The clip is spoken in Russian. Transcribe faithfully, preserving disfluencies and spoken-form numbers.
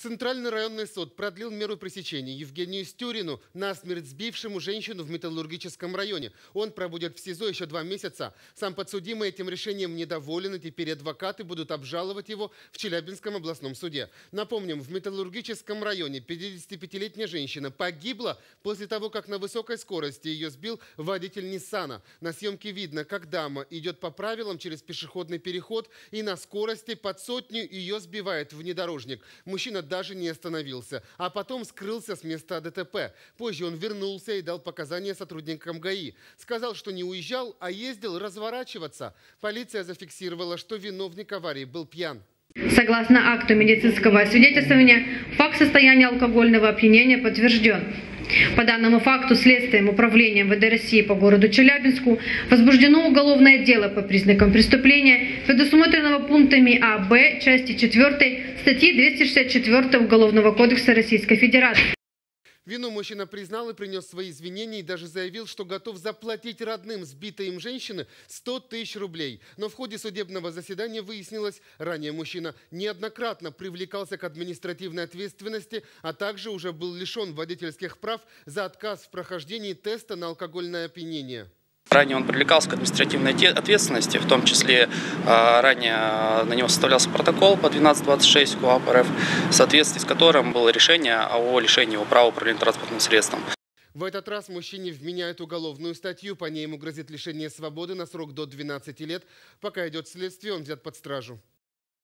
Центральный районный суд продлил меру пресечения Евгению Стюрину, насмерть сбившему женщину в Металлургическом районе. Он пробудет в СИЗО еще два месяца. Сам подсудимый этим решением недоволен, и теперь адвокаты будут обжаловать его в Челябинском областном суде. Напомним, в Металлургическом районе пятидесятипятилетняя женщина погибла после того, как на высокой скорости ее сбил водитель Ниссана. На съемке видно, как дама идет по правилам через пешеходный переход и на скорости под сотню ее сбивает внедорожник. Мужчина даже не остановился, а потом скрылся с места ДТП. Позже он вернулся и дал показания сотрудникам ГАИ. Сказал, что не уезжал, а ездил разворачиваться. Полиция зафиксировала, что виновник аварии был пьян. Согласно акту медицинского освидетельствования, факт состояния алкогольного опьянения подтвержден. По данному факту следствием управления МВД России по городу Челябинску возбуждено уголовное дело по признакам преступления, предусмотренного пунктами А, Б, части четвёртой статьи двести шестьдесят четыре Уголовного кодекса Российской Федерации. Вину мужчина признал и принес свои извинения, и даже заявил, что готов заплатить родным сбитой им женщины сто тысяч рублей. Но в ходе судебного заседания выяснилось, ранее мужчина неоднократно привлекался к административной ответственности, а также уже был лишен водительских прав за отказ в прохождении теста на алкогольное опьянение. Ранее он привлекался к административной ответственности, в том числе ранее на него составлялся протокол по двенадцать двадцать шесть КоАП РФ, в соответствии с которым было решение о лишении его права управления транспортным средством. В этот раз мужчине вменяют уголовную статью, по ней ему грозит лишение свободы на срок до двенадцати лет. Пока идет следствие, он взят под стражу.